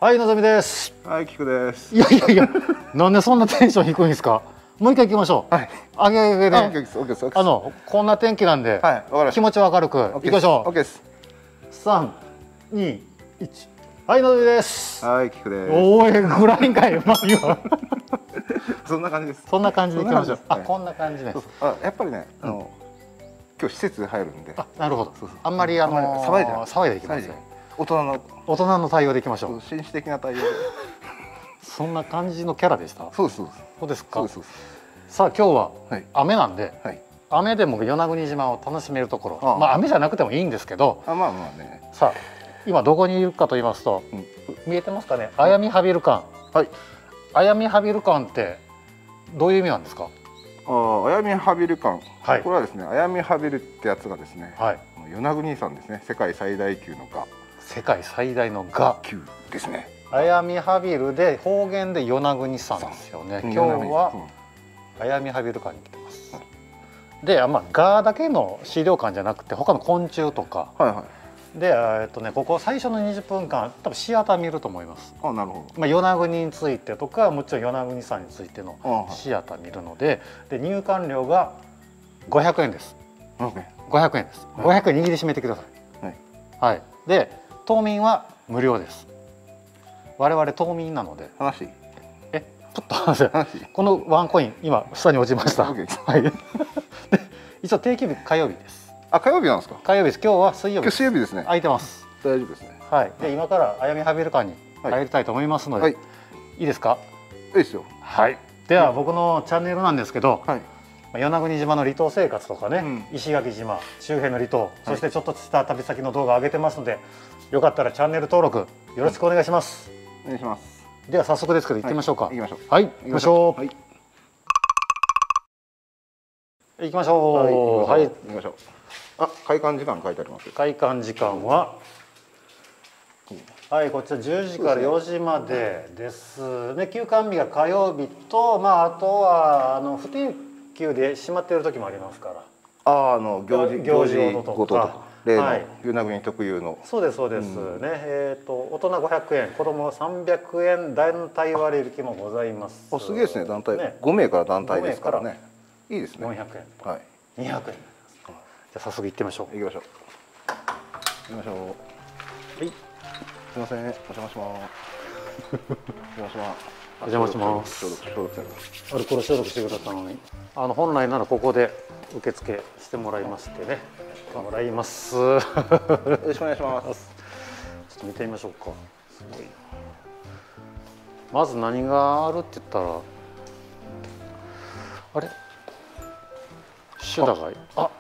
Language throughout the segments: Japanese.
はい、のぞみです。 はい、キクです。 いやいやいや、なんでそんなテンション低いんですか。もう一回行きましょう。はい。上げ上げで。こんな天気なんで、気持ち明るく行きましょう。 オッケーです。 3、2、1。はい、のぞみです。 はい、キクです。 おい、ぐらいんかい、まあ、今。 そんな感じです。 そんな感じで行きましょう。あ、こんな感じです。 やっぱりね、今日施設入るんで。 あ、なるほど。あんまり騒いでいきますね。 大人の対応でいきましょう。 紳士的な対応で。 そんな感じのキャラでした。 そうです。 そうですか。さあ今日は雨なんで、雨でも与那国島を楽しめるところ、まあ雨じゃなくてもいいんですけど、 まあまあね。 さあ今どこにいるかと言いますと、見えてますかね、綾見ハビル館。はい。綾見ハビル館ってどういう意味なんですか。 綾見ハビル館、これはですね、綾見ハビルってやつがですね、与那国山ですね、世界最大級のガ。世界最大のガ級ですね。 綾見ハビルで方言で与那国山ですよね。今日は綾見ハビル館に来てます。で、まあガだけの資料館じゃなくて他の昆虫とか。で、ここ最初の20分間多分シアター見ると思います。 なるほど。 まあ与那国についてとか、もちろん与那国山についてのシアター見るので、入館料が500円です。500円です。500円握りしめてください。はい。で。島民は無料です。我々島民なので。 ちょっと話このワンコイン今下に落ちました。はい。一応定休日火曜日です。 火曜日なんですか。 火曜日です。今日は水曜日。 水曜日ですね。 空いてます。 大丈夫ですね。 はい。で今から綾見ハビル館に入りたいと思いますので、いいですか。 いいですよ。 はい。では僕のチャンネルなんですけど。与那国島の離島生活とかね、石垣島周辺の離島、そしてちょっとした旅先の動画上げてますので、よかったらチャンネル登録よろしくお願いします。 お願いします。 では早速ですけど行ってみましょうか。 行きましょう。 はい、行きましょう。行きましょう。はい、行きましょう。開館時間書いてあります。 開館時間ははい、こちら10時から4時までですね。休館日が火曜日と、あとは不定休で閉まっている時もありますから。 行事ごととか、例の与那国特有の。 そうですそうですね。大人500円、子供300円団体割引もございます。 すげえですね、団体。5名から団体ですからね。いいですね。 400円と200円。じゃあ早速行ってみましょう。 行きましょう。行きましょう。はい。すみません、お邪魔します。 お邪魔します。アルコール消毒してください。本来ならここで受付してもらいましてね。もらいます。よろしくお願いします。 ちょっと見てみましょうか。すごいな。まず何があるって言ったら、あれ？シュダが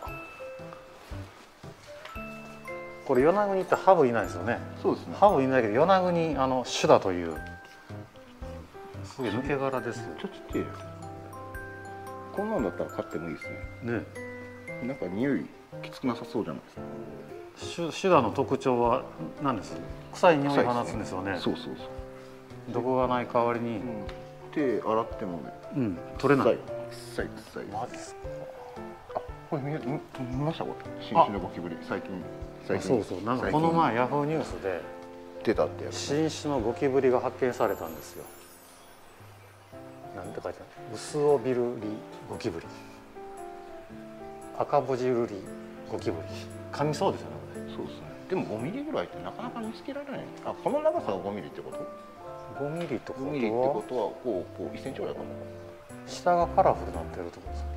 これ与那国ってハブいないですよね。 そうですね。 ハブいないけど与那国シュダというすごい抜け殻ですよ。 ちょっとちっちゃいよ。こんなんだったら飼ってもいいですね。ね。なんか匂いきつくなさそうじゃないですか。 シュダの特徴は何です？臭い匂い放つんですよね。 そうそうそう。 毒がない代わりに手洗っても取れない。 臭い。 マジですか。 これ見ましたこれ。新種のゴキブリ最近。 そうなんかこの前ヤフーニュースで出たってやつ。 新種のゴキブリが発見されたんですよ。なんて書いてある？ウスオビルリゴキブリ、赤ボジルリゴキブリ。噛みそうですよね。 そうですね。でも5ミリぐらいってなかなか見つけられない。この長さが5ミリってこと？ 5 ミリってことはこう1センチぐらいかな。 下がカラフルになってるってことですか。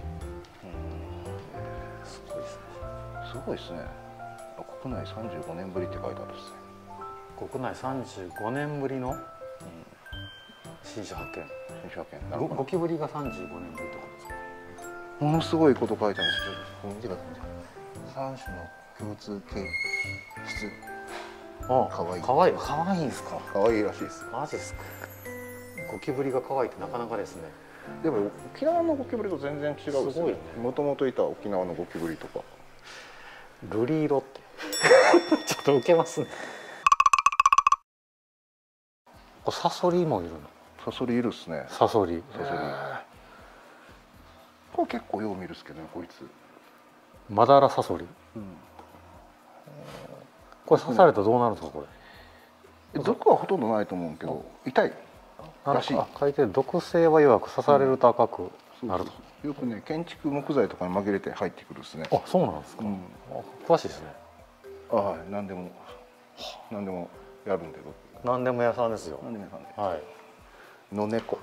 すごいですね。国内35年ぶりって書いてあるですね。 国内35年ぶりの新種発見。ゴキブリが35年ぶりってことですか。 ものすごいこと書いてあるんですけど、見てください。3種の共通形質。かわいいんですか。かわいいらしいです。 マジですか。ゴキブリが可愛いってなかなかですね。 でも沖縄のゴキブリと全然違うですね。もともといた沖縄のゴキブリとか。 瑠璃色ってちょっとウケますね。サソリもいるの。 サソリいるっすね。 サソリ。 これ結構よう見るっすけどね、こいつ。 マダラサソリ。これ刺されたらどうなるんですかこれ。 毒はほとんどないと思うけど痛いらしい。 書いて毒性は弱く刺されると赤くなると。 よくね建築木材とかに紛れて入ってくるですね。 あ、そうなんですか。詳しいですね。 はい、何でもやるんで。 何でも屋さんですよ。 何でも屋さんで。 はい。 野猫。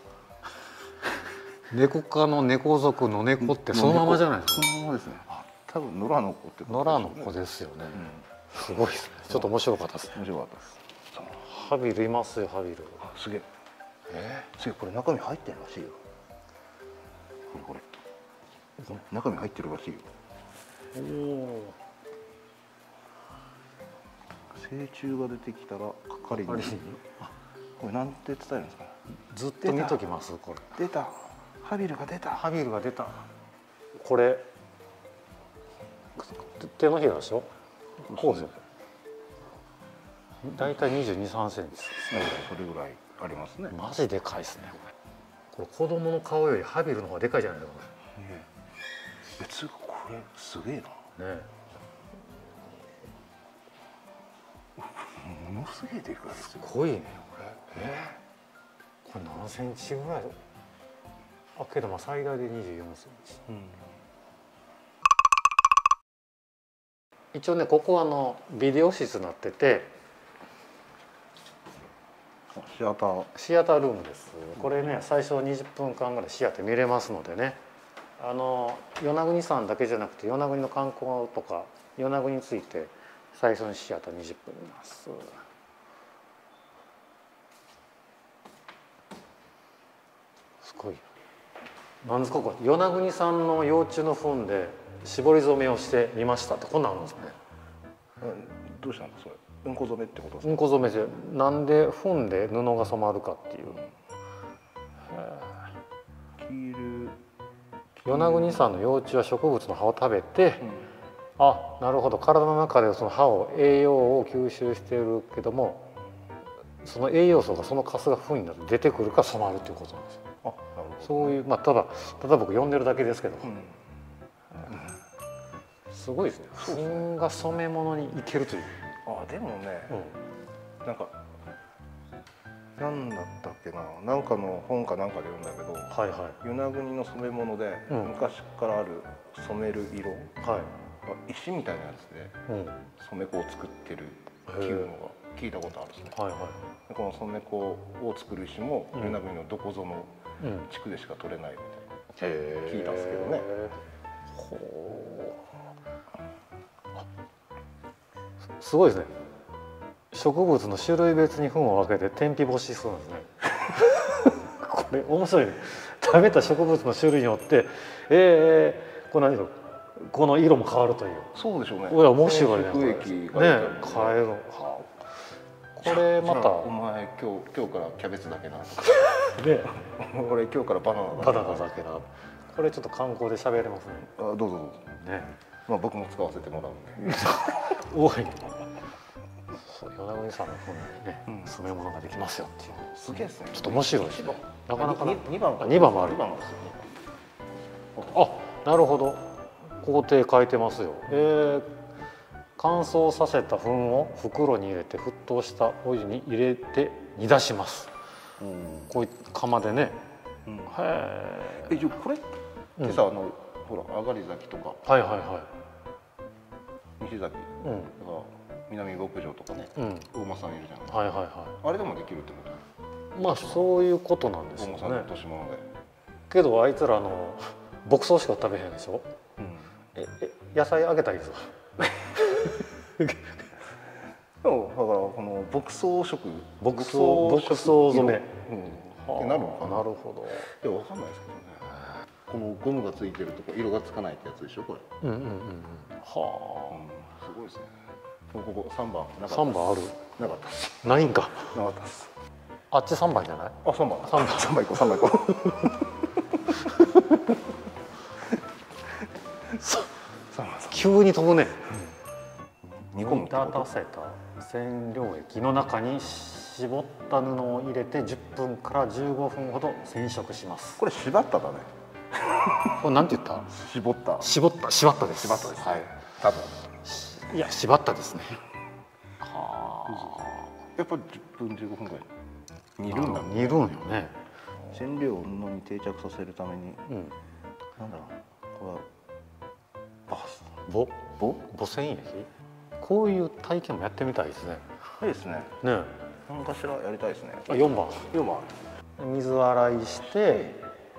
猫科の猫属の猫ってそのままじゃないですか。 そのままですね。多分野良の子って野良の子ですよね。すごいですね。ちょっと面白かったですね。 面白かったです。 ハビルいますよ、ハビル。 すげえ。すげえ、これ中身入ってるらしいよ。これ中身入ってるらしいよ。おお。成虫が出てきたら係に。これなんて伝えるんですか。 ずっと見ときます。これ。 出た。ハビルが出た。 ハビルが出た。これ手のひらでしょ。こうですよ。だいたい22、3センチ。 それぐらいありますね。 マジでかいですね。これ子供の顔よりハビルの方がでかいじゃないですか。 これすげえな。ね。ものすげえでかいですよ。 すごいねこれ。これ何センチぐらい？あ、けどまあ最大で24センチ。一応ね、ここはビデオ室になってて、 シアタールームです。これね、最初20分間ぐらいシアター見れますのでね、与那国山だけじゃなくて与那国の観光とか与那国について最初にシアター20分見ます。すごい。なんですかこれ。与那国さんの幼虫の糞で絞り染めをしてみましたってこんなんあるんですよね。 どうしたんですかそれ。うんこ染めってことですか。 うんこ染めでなんで糞で布が染まるかっていう。与那国さんの幼虫は植物の葉を食べて、あ、なるほど、体の中でその葉を栄養を吸収しているけども、その栄養素がそのカスが糞になって出てくるから染まるということなんですよ。あ、なるほど。そういう、まあただ僕読んでるだけですけど、すごいですね。糞が染め物にいけるという。 あ、でもね、なんかなんだったっけな、なんかの本かなんかで読んだけど、与那国の染め物で昔からある染める色、石みたいなやつで染め粉を作ってるっていうのが聞いたことあるんですね。この染め粉を作る石も与那国のどこぞの地区でしか取れないみたいな聞いたんですけどね。 すごいですね。植物の種類別に糞を分けて天日干しするんですね。これ面白いね。食べた植物の種類によってこれ何だろう、この色も変わるという。 そうでしょうね。 面白いね。 変える。 これまたお前今日からキャベツだけなとか。俺今日からバナナだけな。これちょっと観光で喋れますね。 どうぞどうぞ。ね。まあ僕も使わせてもらうんで。 多い。与那国さんの方にね、染め物ができますよっていう。 すげえですね。 ちょっと面白いですね。なかなか 2番もある。あ、なるほど。工程書いてますよ。乾燥させた粉を袋に入れて沸騰したお湯に入れて煮出します。こういう釜でね。 これってさ、ほら上がり咲きとか。西崎。南牧場とかね、大間さんいるじゃない。あれでもできるってこと。 まあそういうことなんですよね。 大間さんの落とし物で。 けどあいつら牧草しか食べへんでしょ。野菜あげたらいいですよ。 だからこの牧草食、 牧草染めってなるのかな。 なるほど。いやわかんないですけどね。このゴムがついてるとこ色がつかないってやつでしょこれ。はあ。すごいですね。ここ3番なかった。 3番ある？ なかったです。 ないんか。 なかったです。 あっち3番じゃない？ あ、3番行こう。 急に飛ぶね。 煮込む。 煮立たせた染料液の中に絞った布を入れて10分から15分ほど染色します。 これ縛っただね。 これなんて言った？ 絞った。 縛ったです。 はい。多分。 いや、縛ったですね。はあ。 やっぱり10分15分ぐらい煮るんだ。 煮るんよね。 染料を布に定着させるために、なんだろう、これは母繊維液。こういう体験もやってみたいですね。 いいですね。 ね。 何かしらやりたいですね。 4番。水洗いして、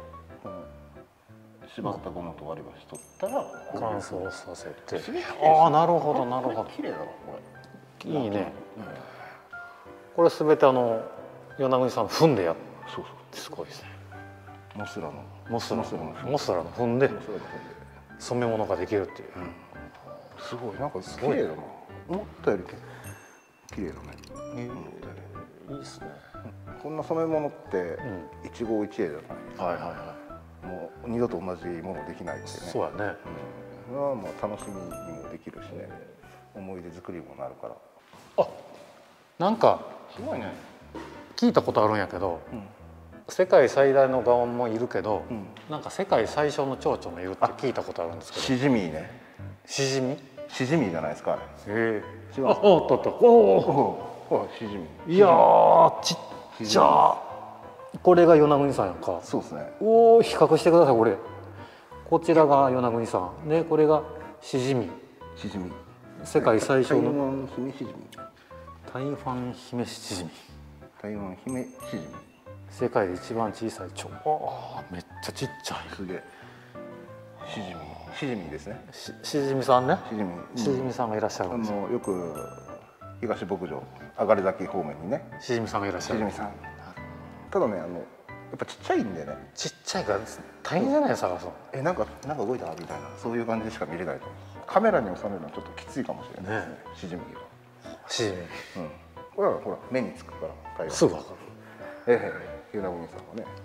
縛ったゴムと割り箸取ったら乾燥させて。ああ、なるほどなるほど。 綺麗だわこれ。いいね。これすべて与那国さん踏んでやっ。 そうそう。 すごいですね。 モスラの踏んで染め物ができるっていう。 すごい、なんか綺麗だな。思ったより綺麗だね。 いいですね。 こんな染め物って一期一会じゃない。 はいはいはい。 もう二度と同じものできないってね。 そうやね。 まあもう楽しみにもできるしね。思い出作りにもなるから。 あ、なんかすごいね。 聞いたことあるんやけど。世界最大のガオンもいるけど、なんか世界最小の蝶々もいるって聞いたことあるんですけど。 シジミね。 シジミ？ シジミじゃないですか。あれ。 違う。 おお、シジミ。 いやー、ちっちゃ。これが与那国さんやんか。 そうですね。 おお、比較してくださいこれ。こちらが与那国さんで、これがシジミ。 シジミ。 世界最小の。 台湾姫シジミ。 台湾姫シジミ。 台湾姫シジミ。 世界で一番小さい蝶。ああ、めっちゃちっちゃい。 すげえ。シジミですね。 シジミさんね。 シジミさんがいらっしゃるんですよ。 よく東牧場上がり崎方面にね。 シジミさんがいらっしゃる。 シジミさん。ただね、やっぱちっちゃいんでね。 ちっちゃいから大変じゃない探すの。 なんか動いたみたいな、そういう感じでしか見れないと思う。カメラに収めるのはちょっときついかもしれないですね。シジミは。 シジミ。 これはほら目につくから。 すぐわかる。与那国さんはね。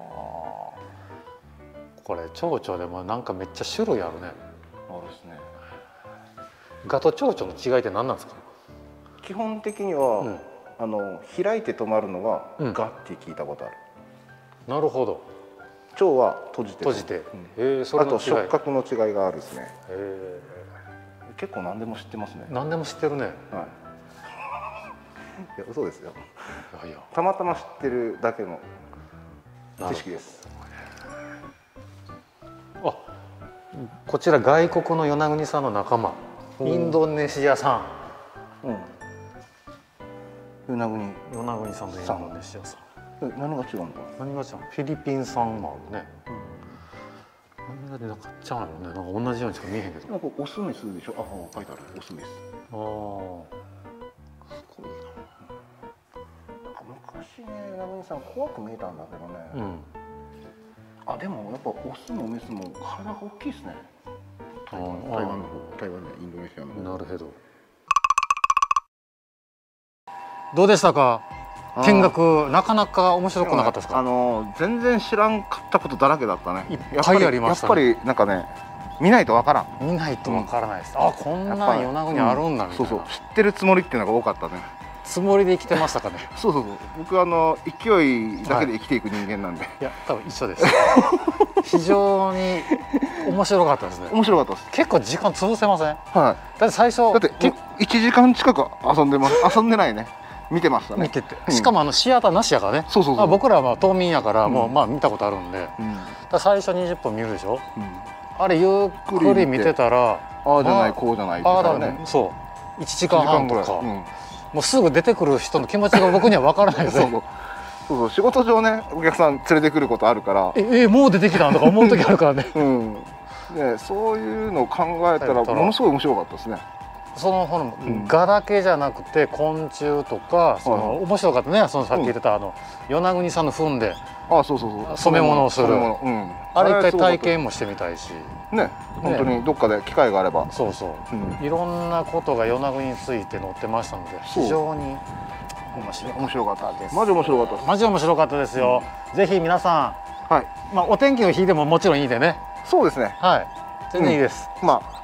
これ蝶々でもなんかめっちゃ種類あるね。 あるですね。 ガと蝶々の違いって何なんですか？ 基本的には、開いて止まるのはガって聞いたことある。 なるほど。 蝶は閉じて。あと触覚の違いがあるですね。結構何でも知ってますね。 何でも知ってるね。 いや、嘘ですよ。たまたま知ってるだけの知識です。 あ、こちら外国の与那国さんの仲間、インドネシアさん。 与那国さんとインドネシアさん。 何が違うの？ 何が違う？フィリピン産もあるね。何が出なかったんやろね。なんか同じようにしか見えへんけど。 なんかオスメスでしょ？書いてある。オスメス。すごいな。昔ね、与那国さん怖く見えたんだけどね。でもやっぱオスもメスも体が大きいですね。台湾の方、インドネシアの方。 なるほど。どうでしたか？見学なかなか面白くなかったですか？ 全然知らんかったことだらけだったね。 いっぱいありましたね。 やっぱりなんかね、見ないとわからん。 見ないとわからないです。あ、こんなん与那国あるんだみたいな。 そうそう、知ってるつもりっていうのが多かったね。 つもりで生きてましたかね。 そう僕勢いだけで生きていく人間なんで。 いや、多分一緒です。非常に面白かったですね。 面白かったです。 結構時間潰せません？ だって最初だって1時間近く遊んでないね。見てましたね。 見てて、しかもシアターなしやからね。僕らは島民やからもう見たことあるんで、最初20分見るでしょ。あれゆっくり見てたら、 ああじゃないこうじゃないってね。 そう、1時間半とかもうすぐ出てくる人の気持ちが僕には分からないですよ。 そう仕事上ね、お客さん連れてくることあるから、 もう出てきたんとか思う時あるからね。 そういうのを考えたらものすごい面白かったですね。 その蛾だけじゃなくて昆虫とか、面白かったね。さっき言ってた与那国さんの糞で染め物をする、あれ一回体験もしてみたいしね。本当にどっかで機会があれば、 いろんなことが与那国について載ってましたので、非常に面白かったです。マジ面白かったです。 マジ面白かったですよ。ぜひ皆さん、お天気の日でももちろんいいでね。 そうですね。 全然いいです。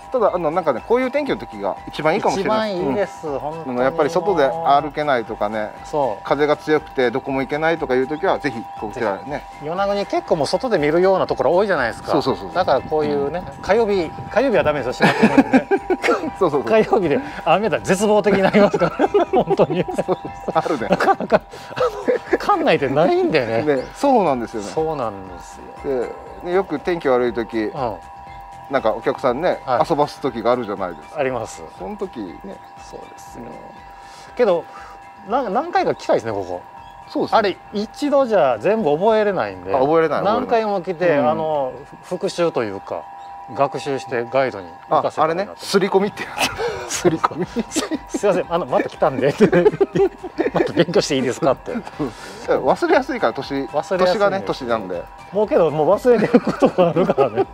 ただなんかね、こういう天気の時が一番いいかもしれない。 一番いいです、本当に。 やっぱり外で歩けないとかね、風が強くてどこも行けないとかいう時はぜひこちらね。 与那国結構もう外で見るようなところ多いじゃないですか。そうそうそう。だからこういうね、火曜日はダメですよ、閉まってるのでね。そうそうそう。火曜日で雨だ絶望的になりますから本当に。あるね。なかなか館内でないんだよね。 そうなんですよね。 そうなんですよ。 でよく天気悪い時。なんかお客さんね、遊ばす時があるじゃないですか。あります。その時ね。そうですよ。 けど何回か来たいですね、ここ。そうですね。あれ一度じゃ全部覚えれないんで。覚えれない。何回も来て復習というか学習してガイドに行かせて。あれね、刷り込みってやつ。刷り込み。すいません、また来たんでまた勉強していいですかって。 忘れやすいから年がね年なんで。 もうけどもう忘れてることがあるからね。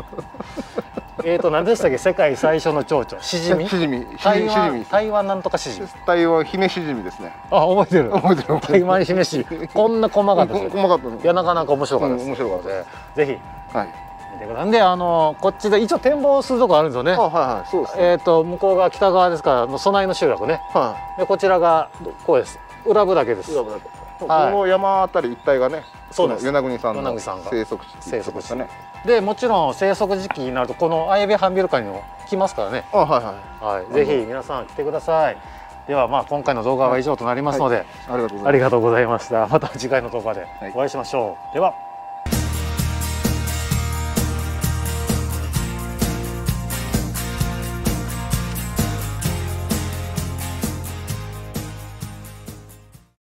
何でしたっけ、世界最初の蝶々、シジミ。台湾なんとかシジミ。台湾姫シジミですね。あ、覚えてる。覚えてる。台湾姫シジミ。こんな細かったです。細かった。いや、なかなか面白かったです。面白かったです。ぜひ。はい。見てください。で、こっちで一応展望するとこあるんですよね。はいはい、そうですね。向こうが北側ですから、備えの集落ね。はい。で、こちらがこうです。浦部岳です。浦部岳。この山あたり一帯がね、そうです。与那国さんの生息地ですね。でもちろん生息時期になるとこの綾部ハンビルカにも来ますからね。はいはい。ぜひ皆さん来てください。では今回の動画は以上となりますので、ありがとうございました。また次回の動画でお会いしましょう。では。